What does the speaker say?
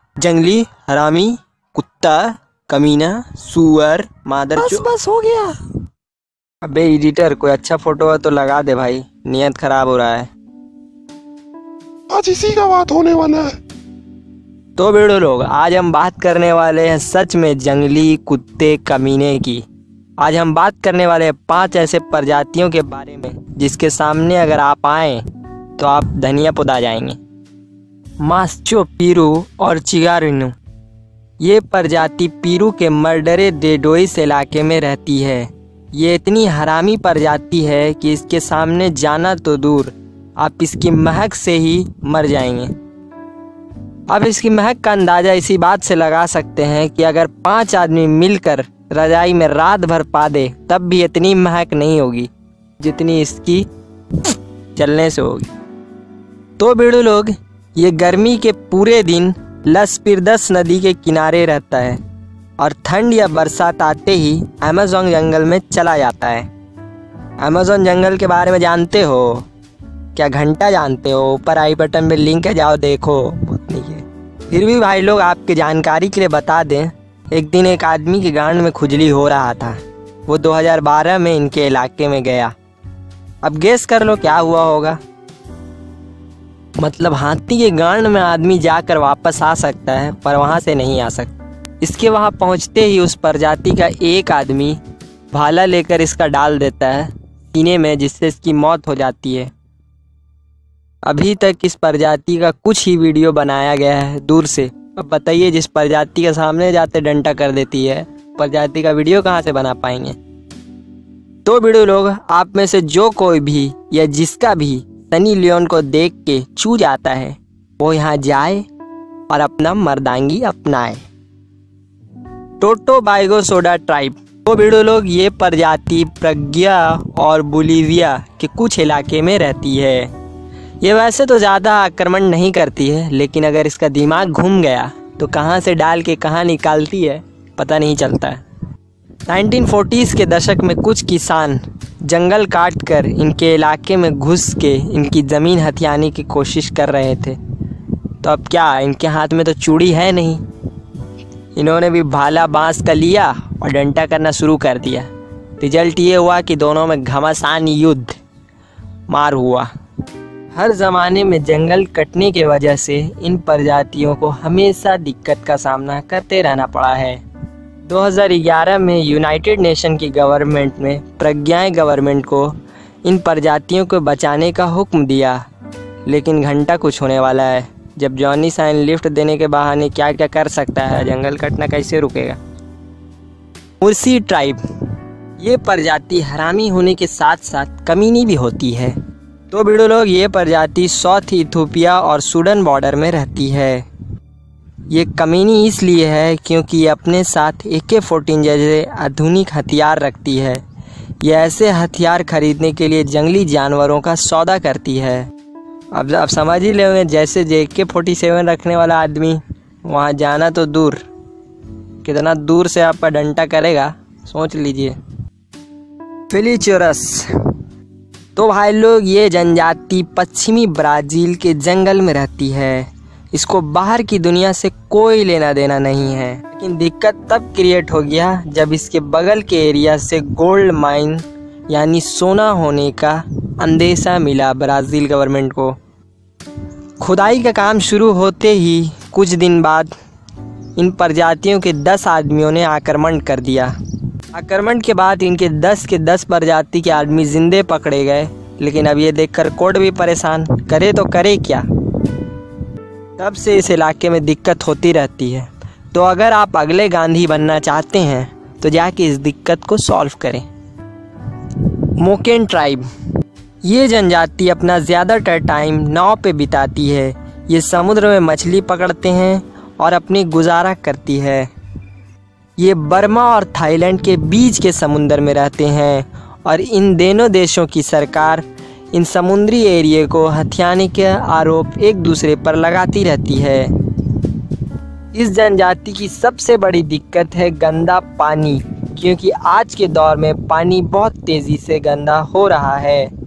जंगली, हरामी, कुत्ता, कमीना, सुअर, मादरचोद। बस हो गया। अबे एडिटर, कोई अच्छा फोटो है तो लगा दे भाई, नियत खराब हो रहा है। आज इसी का बात होने वाला है। तो वीडियो लोग, आज हम बात करने वाले हैं सच में जंगली कुत्ते कमीने की। आज हम बात करने वाले हैं 5 ऐसे प्रजातियों के बारे में जिसके सामने अगर आप आए तो आप धनिया पुदा जाएंगे। मास्चो पीरू और चिगारिनो, ये प्रजाति पीरू के मर्डरे डेडोइस इलाके में रहती है। ये इतनी हरामी प्रजाति है कि इसके सामने जाना तो दूर, आप इसकी महक से ही मर जाएंगे। अब इसकी महक का अंदाज़ा इसी बात से लगा सकते हैं कि अगर 5 आदमी मिलकर रजाई में रात भर पा दे तब भी इतनी महक नहीं होगी जितनी इसकी चलने से होगी। तो बेड़ू लोग, ये गर्मी के पूरे दिन लसपिरदस नदी के किनारे रहता है और ठंड या बरसात आते ही अमेज़न जंगल में चला जाता है। अमेज़न जंगल के बारे में जानते हो क्या? घंटा जानते हो? ऊपर आई बटन में लिंक है, जाओ देखो। बहुत नहीं है, फिर भी भाई लोग आपकी जानकारी के लिए बता दें, एक दिन एक आदमी के गांड में खुजली हो रहा था। वो 2012 में इनके इलाके में गया। अब गेस कर लो क्या हुआ होगा। मतलब हाथी के गांड में आदमी जाकर वापस आ सकता है पर वहाँ से नहीं आ सकता। इसके वहाँ पहुँचते ही उस प्रजाति का एक आदमी भाला लेकर इसका डाल देता है सीने में, जिससे इसकी मौत हो जाती है। अभी तक इस प्रजाति का कुछ ही वीडियो बनाया गया है दूर से। अब बताइए, जिस प्रजाति के सामने जाते डंडा कर देती है, प्रजाति का वीडियो कहाँ से बना पाएंगे? तो वीडियो लोग, आप में से जो कोई भी या जिसका भी सनी लियोन को देख के चू जाता है वो यहाँ जाए और अपना मर्दांगी अपनाए। टोटो बाइगोसोडा ट्राइब। तो वीडियो लोग, ये प्रजाति प्रज्ञा और बोलिविया के कुछ इलाके में रहती है। ये वैसे तो ज़्यादा आक्रमण नहीं करती है, लेकिन अगर इसका दिमाग घूम गया तो कहाँ से डाल के कहाँ निकालती है पता नहीं चलता है। 1940s के दशक में कुछ किसान जंगल काट कर इनके इलाके में घुस के इनकी ज़मीन हथियाने की कोशिश कर रहे थे। तो अब क्या, इनके हाथ में तो चूड़ी है नहीं, इन्होंने भी भाला बांस का लिया और डंडा करना शुरू कर दिया। रिजल्ट ये हुआ कि दोनों में घमासान युद्ध मार हुआ। हर ज़माने में जंगल कटने की वजह से इन प्रजातियों को हमेशा दिक्कत का सामना करते रहना पड़ा है। 2011 में यूनाइटेड नेशन की गवर्नमेंट में प्रज्ञाएं गवर्नमेंट को इन प्रजातियों को बचाने का हुक्म दिया, लेकिन घंटा कुछ होने वाला है। जब जॉनी साइन लिफ्ट देने के बहाने क्या क्या कर सकता है, जंगल कटना कैसे रुकेगा? मुर्सी ट्राइब, ये प्रजाति हरामी होने के साथ साथ कमीनी भी होती है। तो वीडियो लोग, ये प्रजाति साउथ इथियोपिया और सूडान बॉर्डर में रहती है। ये कमीनी इसलिए है क्योंकि ये अपने साथ AK-14 जैसे आधुनिक हथियार रखती है। ये ऐसे हथियार खरीदने के लिए जंगली जानवरों का सौदा करती है। अब आप समझ ही लेंगे, जैसे AK-47 रखने वाला आदमी वहाँ जाना तो दूर, कितना दूर से आपका डंडा करेगा सोच लीजिए। फिलीचोरस। तो भाई लोग, ये जनजाति पश्चिमी ब्राज़ील के जंगल में रहती है। इसको बाहर की दुनिया से कोई लेना देना नहीं है, लेकिन दिक्कत तब क्रिएट हो गया जब इसके बगल के एरिया से गोल्ड माइन यानी सोना होने का अंदेशा मिला ब्राज़ील गवर्नमेंट को। खुदाई का काम शुरू होते ही कुछ दिन बाद इन प्रजातियों के 10 आदमियों ने आक्रमण कर दिया। आक्रमण के बाद इनके 10 के 10 प्रजाति के आदमी जिंदे पकड़े गए, लेकिन अब ये देखकर कोर्ट भी परेशान, करे तो करे क्या। तब से इस इलाके में दिक्कत होती रहती है। तो अगर आप अगले गांधी बनना चाहते हैं तो जाके इस दिक्कत को सॉल्व करें। मोकेन ट्राइब, ये जनजाति अपना ज़्यादातर टाइम नाव पे बिताती है। ये समुद्र में मछली पकड़ते हैं और अपनी गुजारा करती है। ये बर्मा और थाईलैंड के बीच के समुंदर में रहते हैं और इन दोनों देशों की सरकार इन समुद्री एरिया को हथियाने के आरोप एक दूसरे पर लगाती रहती है। इस जनजाति की सबसे बड़ी दिक्कत है गंदा पानी, क्योंकि आज के दौर में पानी बहुत तेज़ी से गंदा हो रहा है।